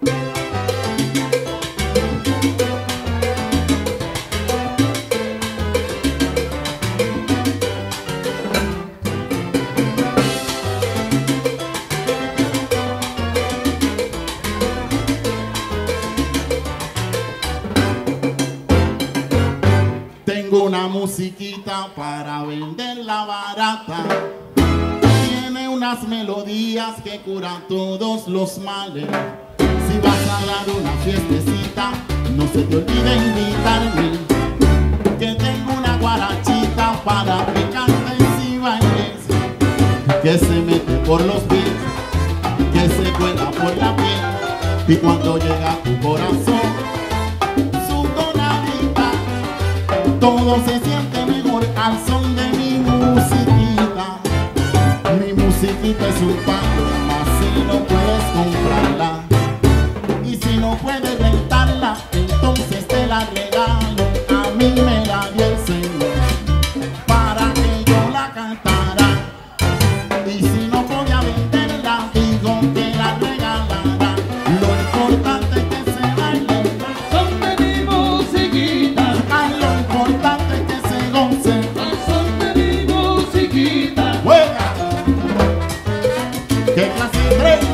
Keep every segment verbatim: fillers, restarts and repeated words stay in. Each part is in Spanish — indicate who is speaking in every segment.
Speaker 1: Tengo una musiquita para venderla barata. Tiene unas melodías que curan todos los males. Si vas a dar una fiestecita, no se te olvide invitarme. Que tengo una guarachita para que cantes y bailes. Que se mete por los pies, que se cuela por la piel. Y cuando llega a tu corazón, todo se siente mejor al son de mi musiquita. Mi musiquita es un palo, más si no puedes comprarla. Y si no puedes rentarla, entonces te la regalo. A mí me la dio el Señor para que yo la cantara. Y si no podía venderla, digo que la regalara. Lo importante es que se baile al son de mi musiquita. Lo importante es que se goce al son de mi musiquita. ¡Juega! ¡Qué clase de tren!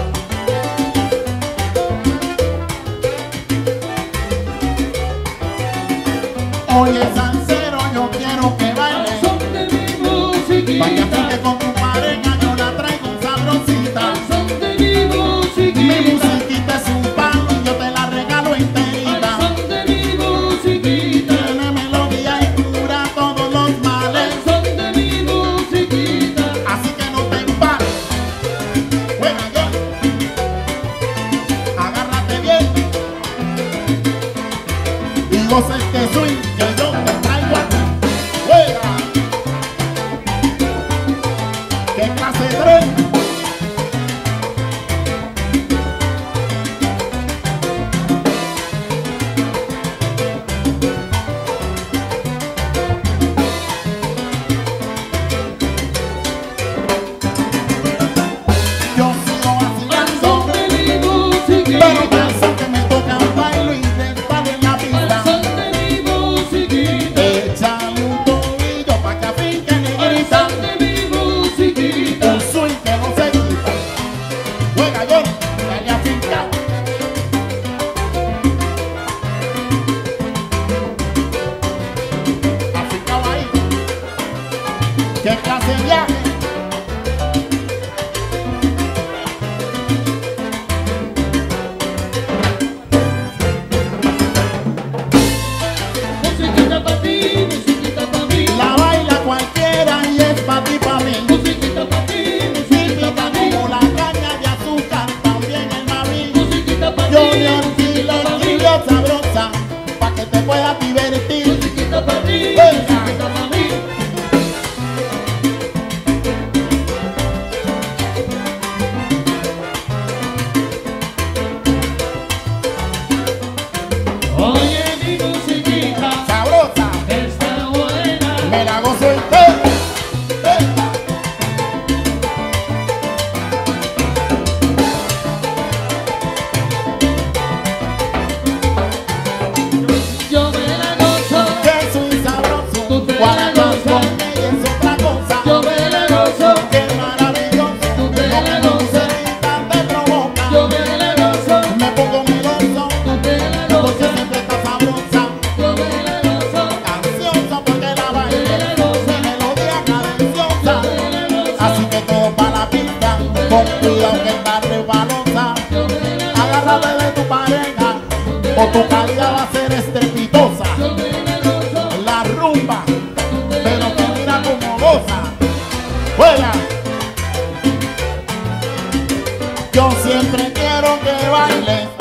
Speaker 1: Oye, salsero, yo quiero que baile al son de mi musiquita. Vaya que con tu pareja yo la traigo sabrosita. Al son de mi musiquita. Mi musiquita es un pan y yo te la regalo enterita. Al son de mi musiquita. Tiene melodía y cura todos los males. Al son de mi musiquita. Así que no te empares. Juega yo. Agárrate bien y goza este swing que yo te traigo aquí. Juega. ¡Qué clase de tren! Yo sigo vacilando, pero pienso que me toca un baile y estar en la pista. Échale un tobillo pa' que afinque negrita. Un swing que no se quita. Juega yo, dale a fincar. Afincado ahí. ¿Qué clase de viaje?
Speaker 2: Musiquita pa' ti, musiquita pa' mí.
Speaker 1: La baila cualquiera y es pa' ti, pa' mí.
Speaker 2: Musiquita pa' ti, musiquita
Speaker 1: Típica
Speaker 2: pa' mí.
Speaker 1: como la caña de azúcar, también el maíz.
Speaker 2: Musiquita pa' ti,
Speaker 1: Yo le orquilo,
Speaker 2: musiquita pa' mí.
Speaker 1: orquilo sabrosa, pa' que te puedas divertir.
Speaker 2: Musiquita pa' ti,
Speaker 1: Venga.
Speaker 2: musiquita pa' mí. Oye, mi musiquita
Speaker 1: Sabrosa,
Speaker 2: está buena.
Speaker 1: me la gozo entera. Venga.
Speaker 2: Yo me la gozo,
Speaker 1: Que soy sabroso,
Speaker 2: Tú te la
Speaker 1: cuando
Speaker 2: gozas.
Speaker 1: con ella es otra cosa.
Speaker 2: yo me la gozo,
Speaker 1: Qué maravilloso,
Speaker 2: Tú te
Speaker 1: como
Speaker 2: la
Speaker 1: tu
Speaker 2: gozas.
Speaker 1: cerita te provoca.
Speaker 2: yo me la gozo,
Speaker 1: Me pongo meloso,
Speaker 2: tú te la
Speaker 1: porque
Speaker 2: gozas,
Speaker 1: siempre está sabrosa.
Speaker 2: yo me la gozo,
Speaker 1: Ansiosa porque la baile,
Speaker 2: Tú te la gozas.
Speaker 1: melodía cadenciosa.
Speaker 2: yo me la gozo,
Speaker 1: Así que todo para la pista, con cuidado que está resbalosa.
Speaker 2: yo me la gozo,
Speaker 1: Agárrate de tu pareja, o tu caída va a ser estrepitosa.
Speaker 2: yo me la gozo,
Speaker 1: La rumba, pero que mira como goza. Juega. Yo siempre quiero que bailes